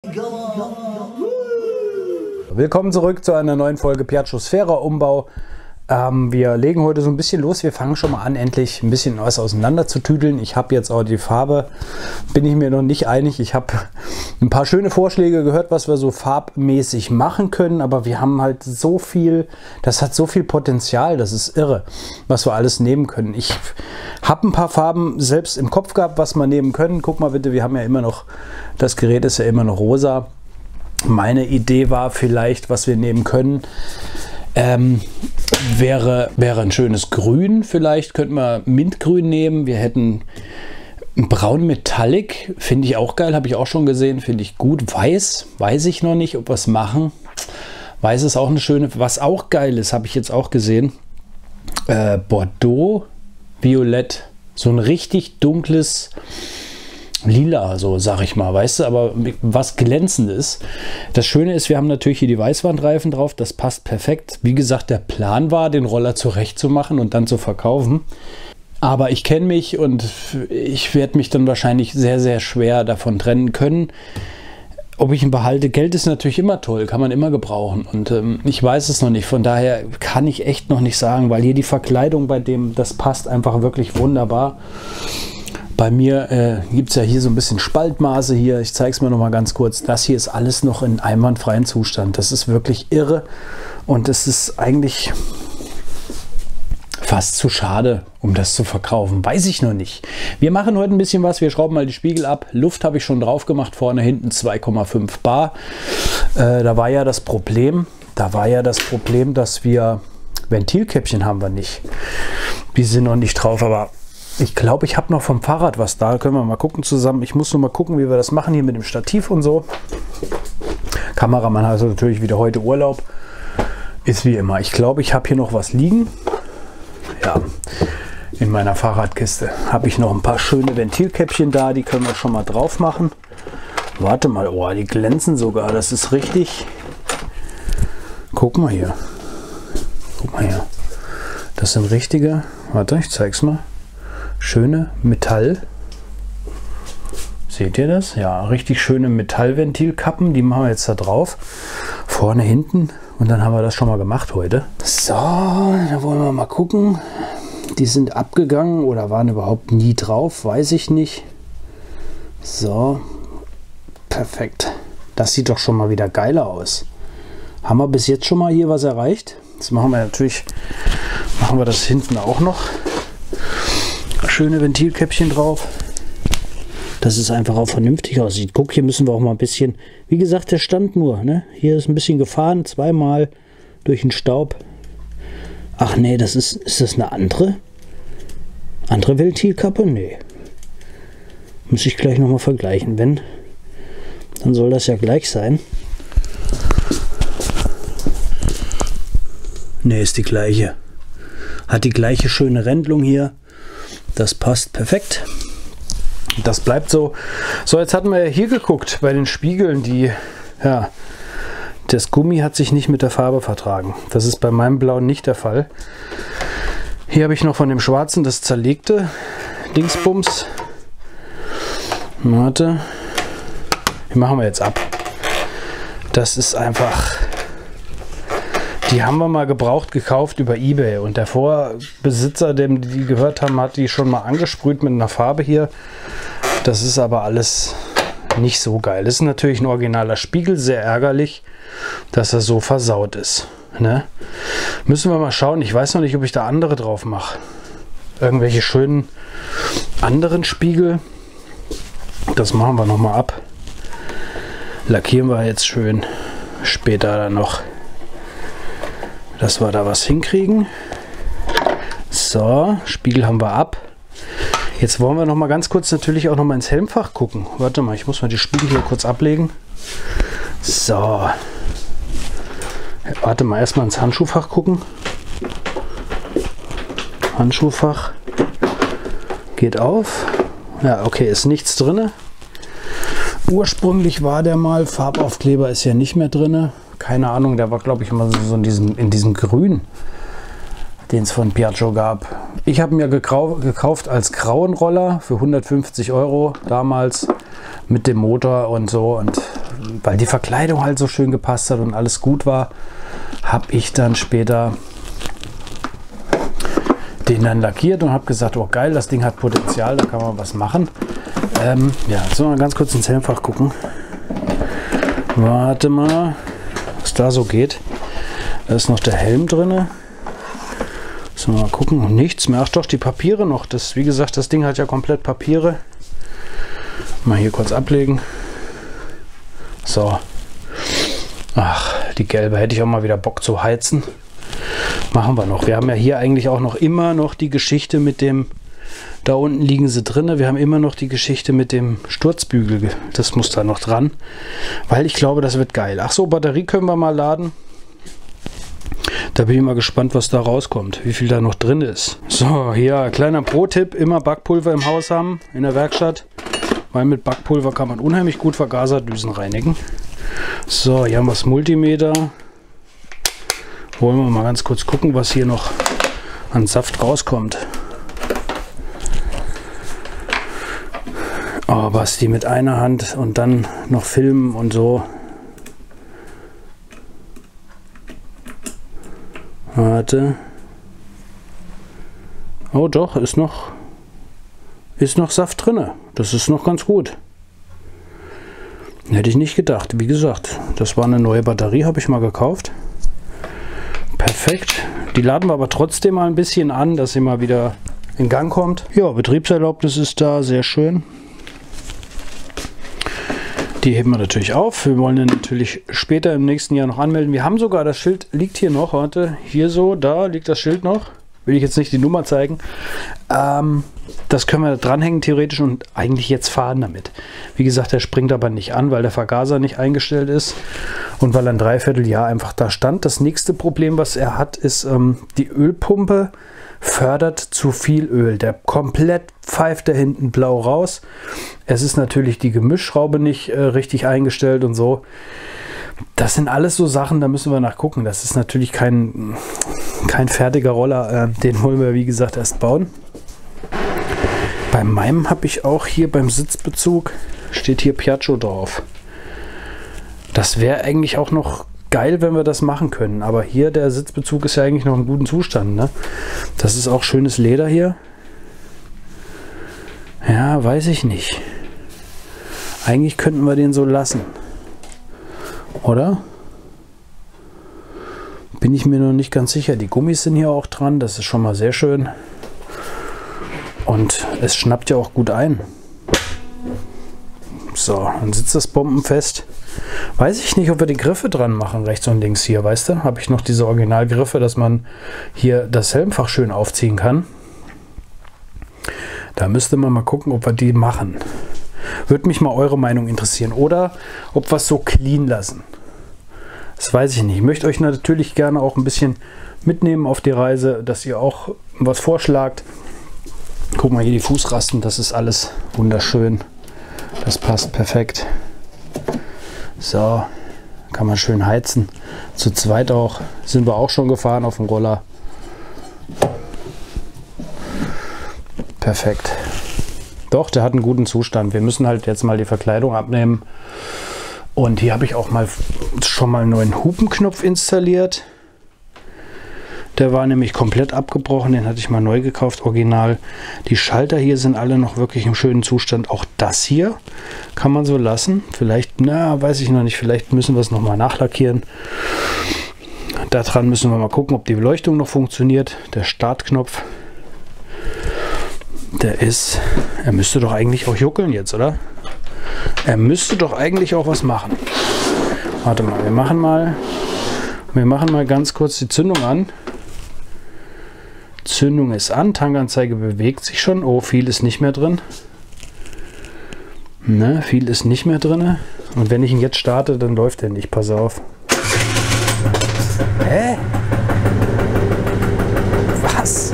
Willkommen zurück zu einer neuen Folge Piaggio-Sphera Umbau. Wir legen heute so ein bisschen los. Wir fangen schon mal an, endlich ein bisschen was auseinander zu tüdeln. Ich habe jetzt auch die Farbe, bin ich mir noch nicht einig. Ich habe ein paar schöne Vorschläge gehört, was wir so farbmäßig machen können, aber wir haben halt so viel, das hat so viel Potenzial, das ist irre, was wir alles nehmen können. Ich habe ein paar Farben selbst im Kopf gehabt, was wir nehmen können. Guck mal bitte, wir haben ja immer noch, das Gerät ist ja immer noch rosa. Meine Idee war vielleicht, was wir nehmen können, wäre ein schönes Grün. Vielleicht könnten wir Mintgrün nehmen. Wir hätten Braun Metallic, finde ich auch geil, habe ich auch schon gesehen, finde ich gut. Weiß, weiß ich noch nicht, ob wir es machen. Weiß ist auch eine schöne, was auch geil ist, habe ich jetzt auch gesehen. Bordeaux, Violett, so ein richtig dunkles Lila, so sag ich mal, weißt du, aber was glänzend ist. Das Schöne ist, wir haben natürlich hier die Weißwandreifen drauf, das passt perfekt. Wie gesagt, der Plan war, den Roller zurechtzumachen und dann zu verkaufen. Aber ich kenne mich und ich werde mich dann wahrscheinlich sehr, sehr schwer davon trennen können. Ob ich ihn behalte, Geld ist natürlich immer toll, kann man immer gebrauchen. Und ich weiß es noch nicht, von daher kann ich echt noch nicht sagen, weil hier die Verkleidung bei dem, das passt einfach wirklich wunderbar. Bei mir gibt es ja hier so ein bisschen Spaltmaße hier. Ich zeige es mir noch mal ganz kurz. Das hier ist alles noch in einwandfreien Zustand. Das ist wirklich irre. Und es ist eigentlich fast zu schade, um das zu verkaufen. Weiß ich noch nicht. Wir machen heute ein bisschen was. Wir schrauben mal die Spiegel ab. Luft habe ich schon drauf gemacht. Vorne, hinten 2,5 Bar. Da war ja das Problem. Dass wir Ventilkäppchen haben wir nicht. Die sind noch nicht drauf, aber ich glaube, ich habe noch vom Fahrrad was da. Können wir mal gucken zusammen. Ich muss nur mal gucken, wie wir das machen hier mit dem Stativ und so. Kameramann hat also natürlich wieder heute Urlaub. Ist wie immer. Ich glaube, ich habe hier noch was liegen. Ja, in meiner Fahrradkiste habe ich noch ein paar schöne Ventilkäppchen da. Die können wir schon mal drauf machen. Warte mal, oh, die glänzen sogar. Das ist richtig. Guck mal hier. Guck mal hier. Das sind richtige. Warte, ich zeig's mal. Schöne Metall. Seht ihr das? Ja, richtig schöne Metallventilkappen. Die machen wir jetzt da drauf. Vorne, hinten. Und dann haben wir das schon mal gemacht heute. So, da wollen wir mal gucken. Die sind abgegangen oder waren überhaupt nie drauf. Weiß ich nicht. So. Perfekt. Das sieht doch schon mal wieder geiler aus. Haben wir bis jetzt schon mal hier was erreicht? Jetzt machen wir natürlich, das hinten auch noch. Schöne Ventilkäppchen drauf, dass es einfach auch vernünftig aussieht. Guck, hier müssen wir auch mal ein bisschen, wie gesagt, der stand nur, ne? Hier ist ein bisschen gefahren, zweimal durch den Staub. Ach nee, ist das eine andere Ventilkappe? Nee. Muss ich gleich nochmal vergleichen. Wenn, dann soll das ja gleich sein. Nee, ist die gleiche. Hat die gleiche schöne Rändlung hier. Das passt perfekt. Das bleibt so. So, jetzt hatten wir ja hier geguckt bei den Spiegeln, das Gummi hat sich nicht mit der Farbe vertragen. Das ist bei meinem blauen nicht der Fall. Hier habe ich noch von dem schwarzen das zerlegte Dingsbums. Warte. Die machen wir jetzt ab. Das ist einfach... Die haben wir mal gebraucht gekauft über eBay und der Vorbesitzer, dem die gehört haben, hat die schon mal angesprüht mit einer Farbe hier. Das ist aber alles nicht so geil. Das ist natürlich ein originaler Spiegel, sehr ärgerlich, dass er so versaut ist. Ne? Müssen wir mal schauen. Ich weiß noch nicht, ob ich da andere drauf mache. Irgendwelche schönen anderen Spiegel. Das machen wir noch mal ab. Lackieren wir jetzt schön später dann noch, dass wir da was hinkriegen. So, Spiegel haben wir ab. Jetzt wollen wir noch mal ganz kurz natürlich auch noch mal ins Helmfach gucken. Warte mal, ich muss mal die Spiegel hier kurz ablegen. So. Warte mal, erstmal ins Handschuhfach gucken. Handschuhfach geht auf. Ja, okay, ist nichts drin. Ursprünglich war der mal, Farbaufkleber ist ja nicht mehr drin. Keine Ahnung, der war glaube ich immer so in diesem Grün. den es von Piaggio gab. Ich habe mir gekauft als grauen Roller für 150 € damals mit dem Motor und so. Und weil die Verkleidung halt so schön gepasst hat und alles gut war, habe ich dann später den dann lackiert und habe gesagt, oh geil, das Ding hat Potenzial, da kann man was machen. Ja, jetzt mal ganz kurz ins Helmfach gucken. Warte mal, was da so geht. Da ist noch der Helm drin. So, mal gucken. Nichts mehr. Ach doch, die Papiere noch. Das, wie gesagt, das Ding hat ja komplett Papiere. Mal hier kurz ablegen. So. Ach, die gelbe. Hätte ich auch mal wieder Bock zu heizen. Machen wir noch. Wir haben ja hier eigentlich auch noch immer noch die Geschichte mit dem, da unten liegen sie drin. Wir haben immer noch die Geschichte mit dem Sturzbügel. Das muss da noch dran. Weil ich glaube, das wird geil. Ach so, Batterie können wir mal laden. Da bin ich mal gespannt, was da rauskommt, wie viel da noch drin ist. So, hier kleiner Pro-Tipp, immer Backpulver im Haus haben, in der Werkstatt, weil mit Backpulver kann man unheimlich gut Vergaserdüsen reinigen. So, hier haben wir das Multimeter. Wollen wir mal ganz kurz gucken, was hier noch an Saft rauskommt. Oh, was die mit einer Hand und dann noch filmen und so. Warte. Oh doch, ist noch Saft drin. Das ist noch ganz gut. Hätte ich nicht gedacht. Wie gesagt, das war eine neue Batterie, habe ich mal gekauft. Perfekt. Die laden wir aber trotzdem mal ein bisschen an, dass sie mal wieder in Gang kommt. Ja, Betriebserlaubnis ist da, sehr schön. Die heben wir natürlich auf. Wir wollen den natürlich später im nächsten Jahr noch anmelden. Wir haben sogar, das Schild liegt hier noch, warte, hier so, da liegt das Schild noch. Will ich jetzt nicht die Nummer zeigen. Das können wir dranhängen theoretisch und eigentlich jetzt fahren damit. Wie gesagt, der springt aber nicht an, weil der Vergaser nicht eingestellt ist und weil er ein Dreivierteljahr einfach da stand. Das nächste Problem, was er hat, ist die Ölpumpe fördert zu viel Öl. Der komplett pfeift da hinten blau raus. Es ist natürlich die Gemischschraube nicht richtig eingestellt und so. Das sind alles so Sachen, da müssen wir nachgucken. Das ist natürlich kein fertiger Roller. Den wollen wir, wie gesagt, erst bauen. Bei meinem habe ich auch hier beim Sitzbezug, steht hier Piaggio drauf. Das wäre eigentlich auch noch geil, wenn wir das machen können. Aber hier, der Sitzbezug ist ja eigentlich noch in gutem Zustand. Ne? Das ist auch schönes Leder hier. Ja, weiß ich nicht. Eigentlich könnten wir den so lassen. Oder? Bin ich mir noch nicht ganz sicher. Die Gummis sind hier auch dran. Das ist schon mal sehr schön. Und es schnappt ja auch gut ein. So, dann sitzt das bombenfest. Weiß ich nicht, ob wir die Griffe dran machen, rechts und links hier, weißt du? Habe ich noch diese Originalgriffe, dass man hier das Helmfach schön aufziehen kann. Da müsste man mal gucken, ob wir die machen. Würde mich mal eure Meinung interessieren. Oder ob wir es so clean lassen. Das weiß ich nicht. Ich möchte euch natürlich gerne auch ein bisschen mitnehmen auf die Reise, dass ihr auch was vorschlagt. Guck mal hier die Fußrasten, das ist alles wunderschön. Das passt perfekt. So, kann man schön heizen. Zu zweit auch, sind wir auch schon gefahren auf dem Roller. Perfekt. Doch, der hat einen guten Zustand. Wir müssen halt jetzt mal die Verkleidung abnehmen. Und hier habe ich auch mal schon mal einen neuen Hupenknopf installiert. Der war nämlich komplett abgebrochen, den hatte ich mal neu gekauft, original. Die Schalter hier sind alle noch wirklich im schönen Zustand. Auch das hier kann man so lassen. Vielleicht, na, weiß ich noch nicht, vielleicht müssen wir es nochmal nachlackieren. Daran müssen wir mal gucken, ob die Beleuchtung noch funktioniert. Der Startknopf, der ist, er müsste doch eigentlich auch juckeln jetzt, oder? Er müsste doch eigentlich auch was machen. Warte mal, wir machen mal ganz kurz die Zündung an. Zündung ist an, Tankanzeige bewegt sich schon. Oh, viel ist nicht mehr drin. Ne, viel ist nicht mehr drin. Und wenn ich ihn jetzt starte, dann läuft er nicht. Pass auf. Hä? Was?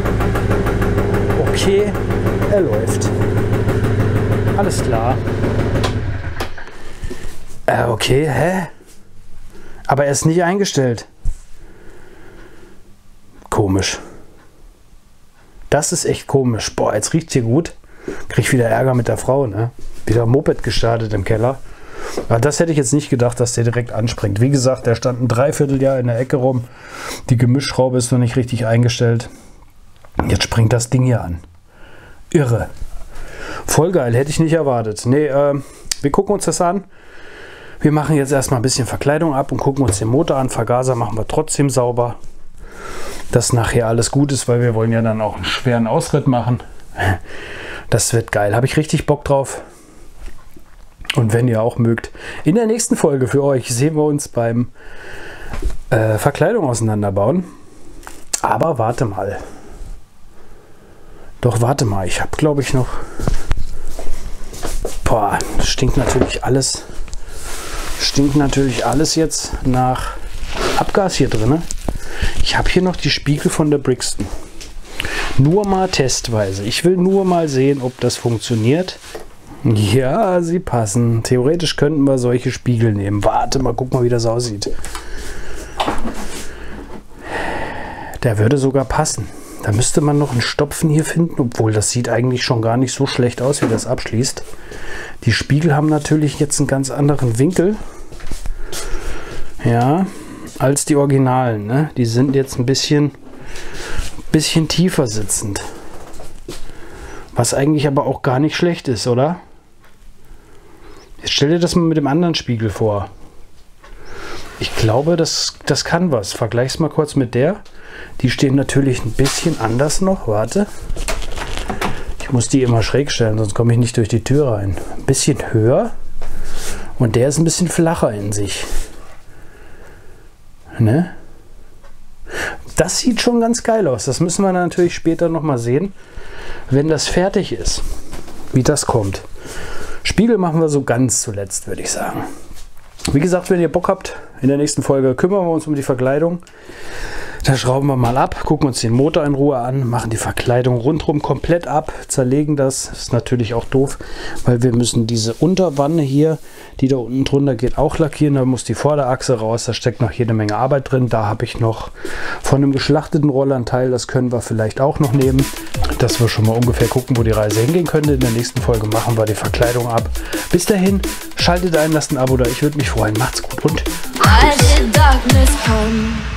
Okay, er läuft. Alles klar. Okay, hä? Aber er ist nicht eingestellt. Komisch. Das ist echt komisch. Boah, jetzt riecht es hier gut. Krieg wieder Ärger mit der Frau, ne? Wieder ein Moped gestartet im Keller. Aber das hätte ich jetzt nicht gedacht, dass der direkt anspringt. Wie gesagt, der stand ein Dreivierteljahr in der Ecke rum. Die Gemischschraube ist noch nicht richtig eingestellt. Jetzt springt das Ding hier an. Irre. Voll geil, hätte ich nicht erwartet. Nee, wir gucken uns das an. Wir machen jetzt erstmal ein bisschen Verkleidung ab und gucken uns den Motor an. Vergaser machen wir trotzdem sauber. Dass nachher alles gut ist, weil wir wollen ja dann auch einen schweren Ausritt machen. Das wird geil. Habe ich richtig Bock drauf. Und wenn ihr auch mögt, in der nächsten Folge für euch sehen wir uns beim Verkleidung auseinanderbauen. Aber warte mal. Doch warte mal, ich habe glaube ich noch... Boah, stinkt natürlich alles. Stinkt natürlich alles jetzt nach Abgas hier drin. Ich habe hier noch die Spiegel von der Brixton. Nur mal testweise. Ich will nur mal sehen, ob das funktioniert. Ja, sie passen. Theoretisch könnten wir solche Spiegel nehmen. Warte mal, guck mal, wie das aussieht. Der würde sogar passen. Da müsste man noch einen Stopfen hier finden, obwohl das sieht eigentlich schon gar nicht so schlecht aus, wie das abschließt. Die Spiegel haben natürlich jetzt einen ganz anderen Winkel. Ja, als die Originalen, ne? Die sind jetzt ein bisschen tiefer sitzend. Was eigentlich aber auch gar nicht schlecht ist, oder? Jetzt stell dir das mal mit dem anderen Spiegel vor. Ich glaube, das kann was. Vergleich's mal kurz mit der. Die stehen natürlich ein bisschen anders noch. Warte. Ich muss die immer schräg stellen, sonst komme ich nicht durch die Tür rein. Ein bisschen höher. Und der ist ein bisschen flacher in sich. Ne? Das sieht schon ganz geil aus. Das müssen wir natürlich später nochmal sehen, wenn das fertig ist. Wie das kommt. Spiegel machen wir so ganz zuletzt, würde ich sagen. Wie gesagt, wenn ihr Bock habt, in der nächsten Folge kümmern wir uns um die Verkleidung. Da schrauben wir mal ab, gucken uns den Motor in Ruhe an, machen die Verkleidung rundherum komplett ab, zerlegen das. Ist natürlich auch doof, weil wir müssen diese Unterwanne hier, die da unten drunter geht, auch lackieren. Da muss die Vorderachse raus, da steckt noch jede Menge Arbeit drin. Da habe ich noch von einem geschlachteten Roller einen Teil, das können wir vielleicht auch noch nehmen. Dass wir schon mal ungefähr gucken, wo die Reise hingehen könnte. In der nächsten Folge machen wir die Verkleidung ab. Bis dahin, schaltet ein, lasst ein Abo da, ich würde mich freuen. Macht's gut und tschüss.